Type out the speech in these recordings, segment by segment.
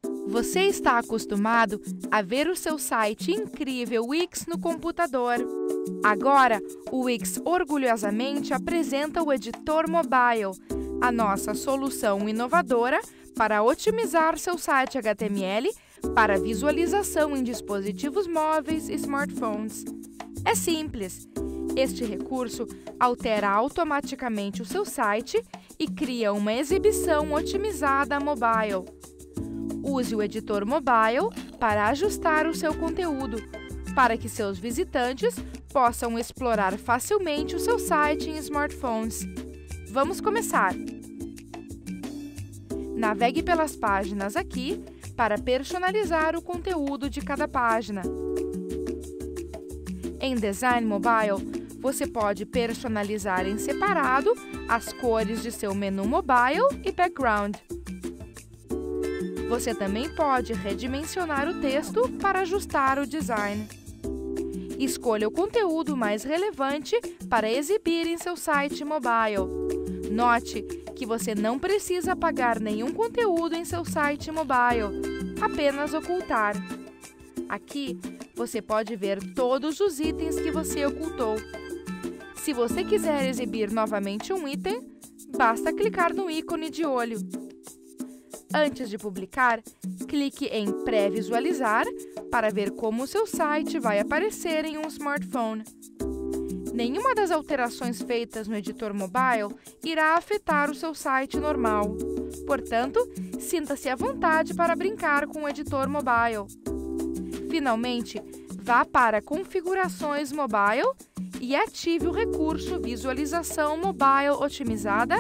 Você está acostumado a ver o seu site incrível Wix no computador. Agora, o Wix orgulhosamente apresenta o editor mobile, a nossa solução inovadora para otimizar seu site HTML para visualização em dispositivos móveis e smartphones. É simples. Este recurso altera automaticamente o seu site e cria uma exibição otimizada mobile. Use o editor mobile para ajustar o seu conteúdo, para que seus visitantes possam explorar facilmente o seu site em smartphones. Vamos começar! Navegue pelas páginas aqui para personalizar o conteúdo de cada página. Em Design Mobile, você pode personalizar em separado as cores de seu menu mobile e background. Você também pode redimensionar o texto para ajustar o design. Escolha o conteúdo mais relevante para exibir em seu site mobile. Note que você não precisa apagar nenhum conteúdo em seu site mobile, apenas ocultar. Aqui, você pode ver todos os itens que você ocultou. Se você quiser exibir novamente um item, basta clicar no ícone de olho. Antes de publicar, clique em Pré-visualizar para ver como o seu site vai aparecer em um smartphone. Nenhuma das alterações feitas no editor mobile irá afetar o seu site normal. Portanto, sinta-se à vontade para brincar com o editor mobile. Finalmente, vá para Configurações Mobile e ative o recurso Visualização Mobile Otimizada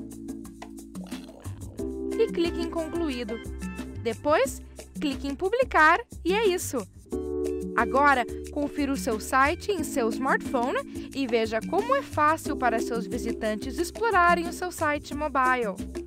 e clique em Concluído. Depois, clique em Publicar e é isso! Agora, confira o seu site em seu smartphone e veja como é fácil para seus visitantes explorarem o seu site mobile.